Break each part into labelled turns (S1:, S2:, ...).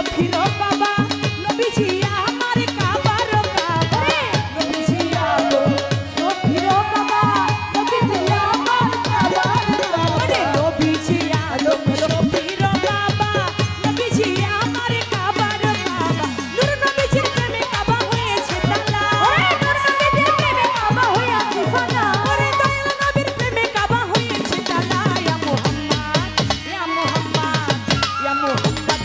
S1: শফির বাবা নবীজি আমার কাবার কাবা নবীজি আলো শফির বাবা নবীজি আমার কাবার কাবা নবীজি আলো শফির বাবা নবীজি আমার কাবার কাবা নূর নবীজির প্রেমে কাবা হয়েছে তালা নূর নবীজির প্রেমে কাবা হয়েছে তালা ওরে দয়াল নবীর প্রেমে কাবা হয়েছে তালা ইয়া মুহাম্মদ ইয়া মুহাম্মদ ইয়া মুহাম্মদ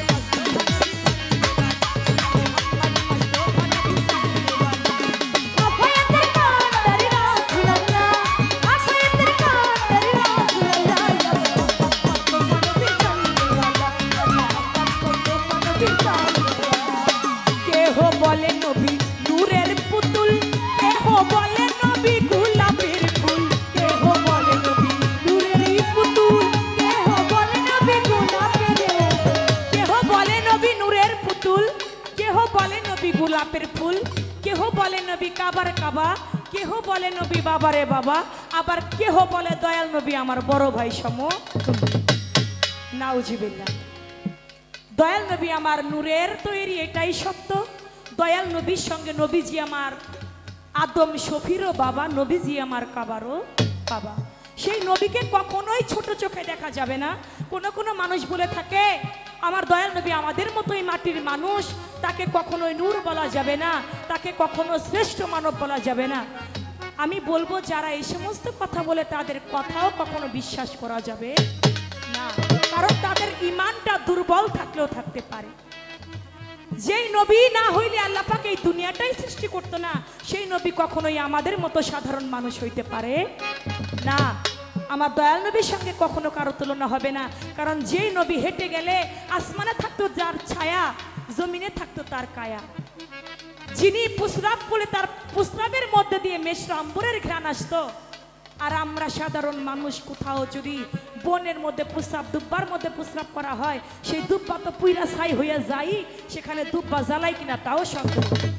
S1: কেহ বলে নবী নূরের পুতুল কেহ বলে নবী গোলাপের ফুল কেহ বলে নবী নূরের পুতুল কেহ বলে নবী গোলাপের কেহ বলে নবী নূরের পুতুল কেহ বলে নবী গোলাপের ফুল কেহ বলে নবী কাবার কাবা কেহ বলে নবী বাবারে বাবা আবার কেহ বলে দয়াল নবী আমার বড় ভাই সম নাউজুবিল্লাহ দয়াল নবী আমার নূরের তৈরি এটাই সত্য দয়াল নবীর সঙ্গে নবীজি আমার আদম শফিরও বাবা নবীজি আমার কাবারও বাবা সেই নবীকে কখনোই ছোট চোখে দেখা যাবে না কোনো কোনো মানুষ বলে থাকে আমার দয়াল নবী আমাদের মতোই মাটির মানুষ তাকে কখনোই নূর বলা যাবে না তাকে কখনো শ্রেষ্ঠ মানব বলা যাবে না আমি বলবো যারা এই সমস্ত কথা বলে তাদের কথাও কখনো বিশ্বাস করা যাবে না কারণ তাদের ঈমানটা দুর্বল থাকলেও থাকতে পারে যেই নবী না হইলে আল্লাহ পাক এই দুনিয়াটাই সৃষ্টি করতো না সেই নবী কখনোই আমাদের মতো সাধারণ মানুষ হইতে পারে না আমার দয়াল নবীর সঙ্গে কখনো কারো তুলনা হবে না কারণ যেই নবী হেঁটে গেলে আসমানে থাকতো যার ছায়া জমিনে থাকতো তার কায়া যিনি প্রস্রাব করে তার প্রস্রাবের মধ্যে দিয়ে মেশর আম্বরের ঘ্রাণ আসতো আর আমরা সাধারণ মানুষ কোথাও যদি বনের মধ্যে প্রস্রাব দুব্বার মধ্যে প্রস্রাব করা হয় সেই দুব্বা তো পুইরা ছাই হইয়া যাই সেখানে দুব্বা জ্বালাই কিনা তাও সন্দেহ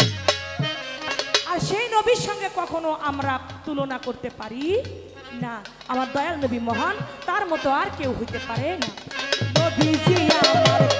S1: আর সেই নবীর সঙ্গে কখনো আমরা তুলনা করতে পারি না আমার দয়াল নবী মহান তার মতো আর কেউ হইতে পারে না নবীজি আমার